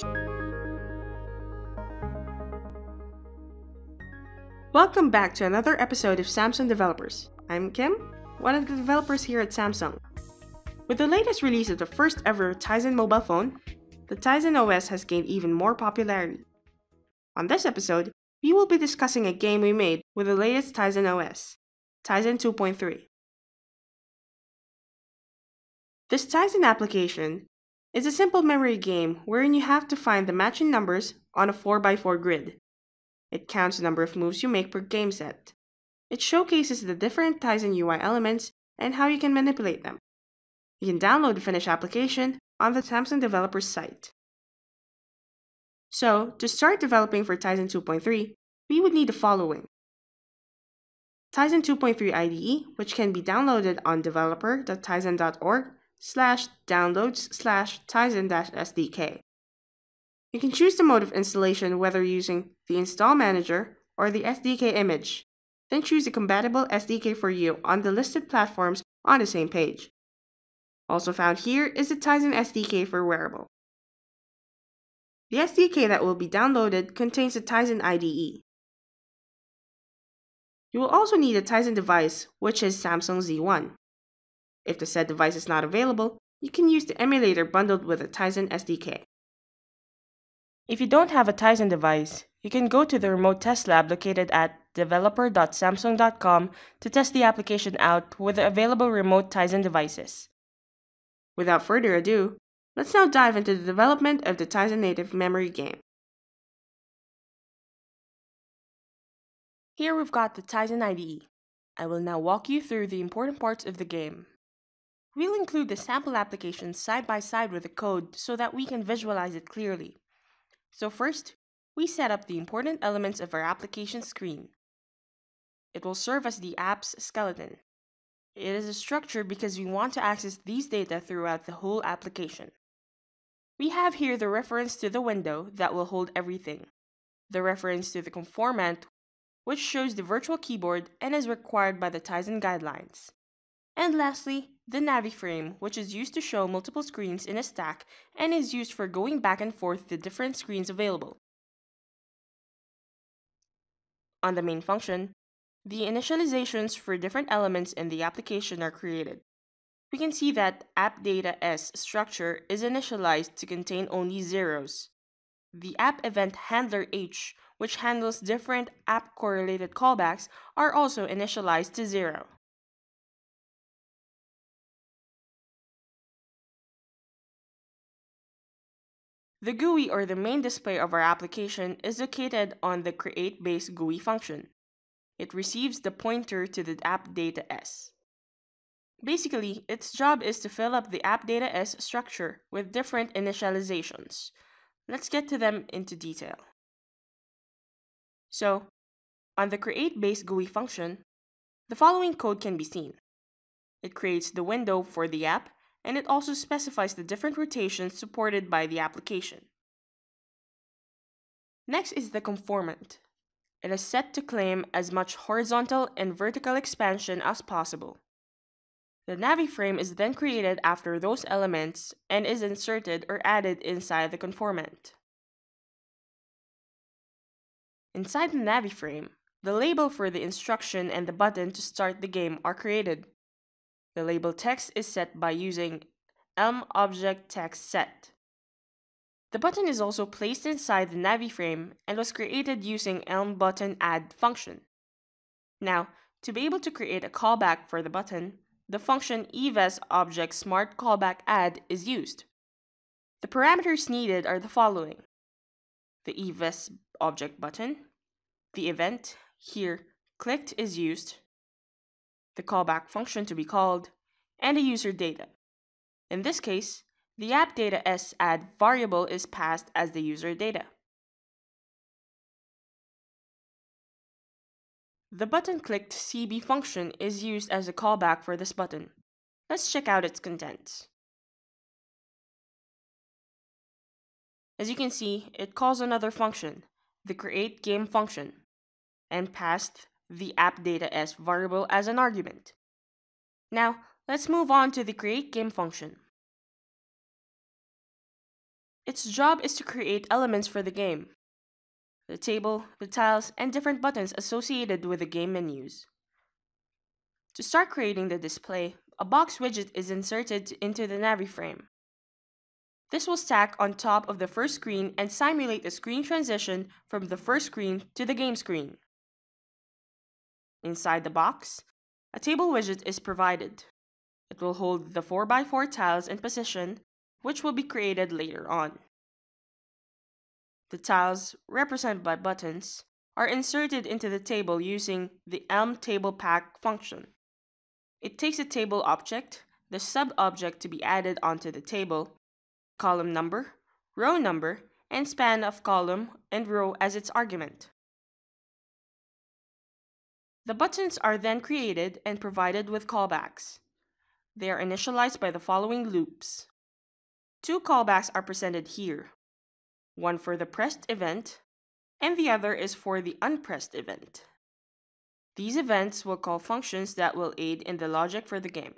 Welcome back to another episode of Samsung Developers. I'm Kim, one of the developers here at Samsung. With the latest release of the first ever Tizen mobile phone, the Tizen OS has gained even more popularity. On this episode, we will be discussing a game we made with the latest Tizen OS, Tizen 2.3. This Tizen application is a simple memory game wherein you have to find the matching numbers on a 4x4 grid. It counts the number of moves you make per game set. It showcases the different Tizen UI elements and how you can manipulate them. You can download the finished application on the Samsung developers site. So, to start developing for Tizen 2.3, we would need the following. Tizen 2.3 IDE, which can be downloaded on developer.tizen.org/downloads/tizen-sdk. You can choose the mode of installation whether using the Install Manager or the SDK image, then choose the compatible SDK for you on the listed platforms on the same page. Also found here is the Tizen SDK for wearable. The SDK that will be downloaded contains the Tizen IDE. You will also need a Tizen device, which is Samsung Z1. If the said device is not available, you can use the emulator bundled with a Tizen SDK. If you don't have a Tizen device, you can go to the remote test lab located at developer.samsung.com to test the application out with the available remote Tizen devices. Without further ado, let's now dive into the development of the Tizen native memory game. Here we've got the Tizen IDE. I will now walk you through the important parts of the game. We'll include the sample application side by side with the code so that we can visualize it clearly. So first, we set up the important elements of our application screen. It will serve as the app's skeleton. It is a structure because we want to access these data throughout the whole application. We have here the reference to the window that will hold everything, the reference to the conformant, which shows the virtual keyboard and is required by the Tizen guidelines. And lastly, the naviframe, which is used to show multiple screens in a stack and is used for going back and forth to different screens available. On the main function, the initializations for different elements in the application are created. We can see that appDataS structure is initialized to contain only zeros. The app event handler H, which handles different app correlated callbacks, are also initialized to 0. The GUI or the main display of our application is located on the create-base GUI function. It receives the pointer to the appDataS. Basically, its job is to fill up the appDataS structure with different initializations. Let's get to them into detail. So, on the create-base GUI function, the following code can be seen. It creates the window for the app, and it also specifies the different rotations supported by the application. Next is the conformant. It is set to claim as much horizontal and vertical expansion as possible. The naviframe is then created after those elements and is inserted or added inside the conformant. Inside the naviframe, the label for the instruction and the button to start the game are created. The label text is set by using Elm Object Text Set. The button is also placed inside the naviframe and was created using Elm Button Add function. Now, to be able to create a callback for the button, the function evesObjectSmartCallbackAdd is used. The parameters needed are the following: the evesObject button, the event, here clicked, is used, the callback function to be called, and the user data. In this case, the appDataS add variable is passed as the user data. The button clicked CB function is used as a callback for this button. Let's check out its contents. As you can see, it calls another function, the createGame function, and passed the appDataS variable as an argument. Now, let's move on to the createGame function. Its job is to create elements for the game: the table, the tiles, and different buttons associated with the game menus. To start creating the display, a box widget is inserted into the Navi frame. This will stack on top of the first screen and simulate a screen transition from the first screen to the game screen. Inside the box, a table widget is provided. It will hold the 4x4 tiles in position, which will be created later on. The tiles, represented by buttons, are inserted into the table using the table pack function. It takes a table object, the sub-object to be added onto the table, column number, row number, and span of column and row as its argument. The buttons are then created and provided with callbacks. They are initialized by the following loops. 2 callbacks are presented here. One for the pressed event, and the other is for the unpressed event. These events will call functions that will aid in the logic for the game.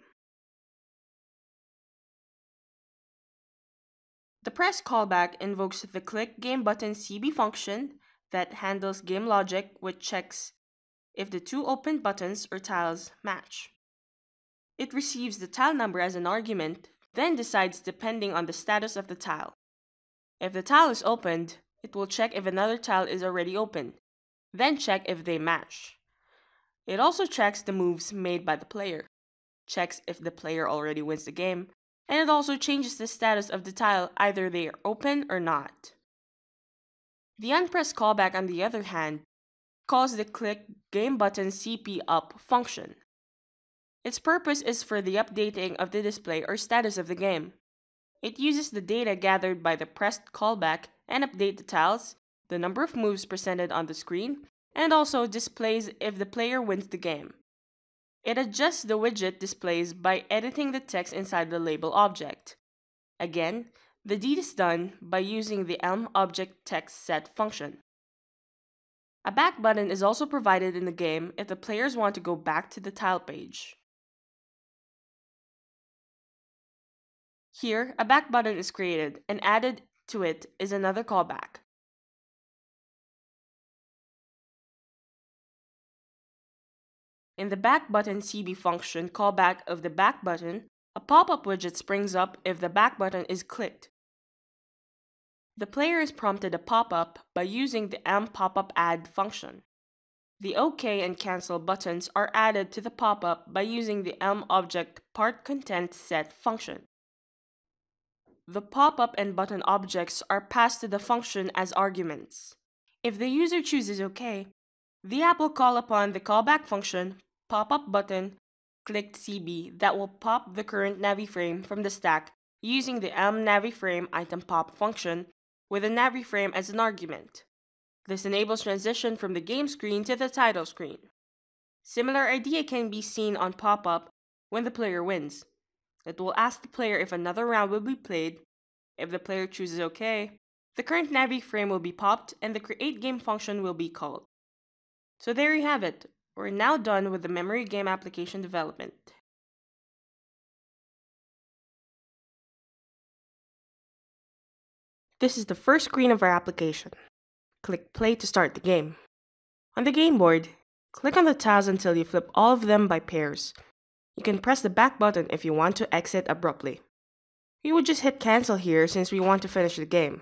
The press callback invokes the click game button CB function that handles game logic, which checks if the 2 opened buttons or tiles match. It receives the tile number as an argument, then decides depending on the status of the tile. If the tile is opened, it will check if another tile is already open, then check if they match. It also checks the moves made by the player, checks if the player already wins the game, and it also changes the status of the tile, either they are open or not. The unpressed callback, on the other hand, calls the click game button CP up function. Its purpose is for the updating of the display or status of the game. It uses the data gathered by the pressed callback and updates the tiles, the number of moves presented on the screen, and also displays if the player wins the game. It adjusts the widget displays by editing the text inside the label object. Again, the deed is done by using the object text set function. A back button is also provided in the game if the players want to go back to the tile page. Here, a back button is created, and added to it is another callback. In the back button CB function callback of the back button, a pop-up widget springs up if the back button is clicked. The player is prompted a pop-up by using the pop-up add function. The OK and cancel buttons are added to the pop-up by using the object part content set function. The pop-up and button objects are passed to the function as arguments. If the user chooses OK, the app will call upon the callback function pop-up button clicked CB that will pop the current Navi frame from the stack using the Navi frame item pop function with a Navi frame as an argument. This enables transition from the game screen to the title screen. Similar idea can be seen on pop-up when the player wins. It will ask the player if another round will be played. If the player chooses OK, the current Navi frame will be popped and the create game function will be called. So there you have it. We're now done with the memory game application development. This is the first screen of our application. Click play to start the game. On the game board, click on the tiles until you flip all of them by pairs. You can press the back button if you want to exit abruptly. We would just hit cancel here since we want to finish the game.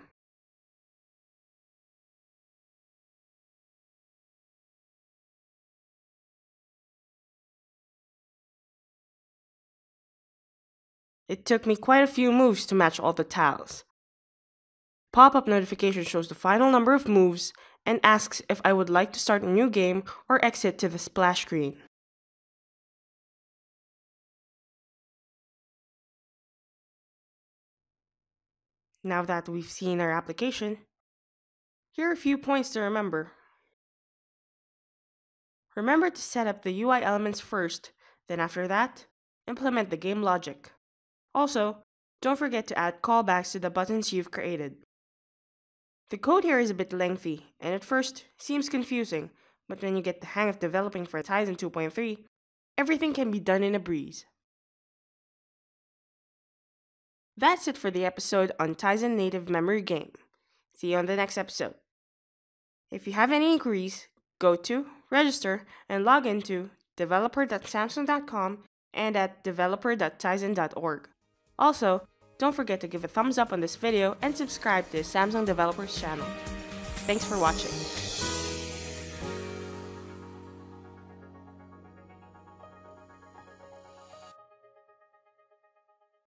It took me quite a few moves to match all the tiles. Pop-up notification shows the final number of moves and asks if I would like to start a new game or exit to the splash screen. Now that we've seen our application, here are a few points to remember. Remember to set up the UI elements first, then after that, implement the game logic. Also, don't forget to add callbacks to the buttons you've created. The code here is a bit lengthy, and at first seems confusing, but when you get the hang of developing for Tizen 2.3, everything can be done in a breeze. That's it for the episode on Tizen Native Memory Game. See you on the next episode. If you have any inquiries, go to, register, and log into developer.samsung.com and at developer.tizen.org. Also, don't forget to give a thumbs up on this video and subscribe to the Samsung Developers channel. Thanks for watching.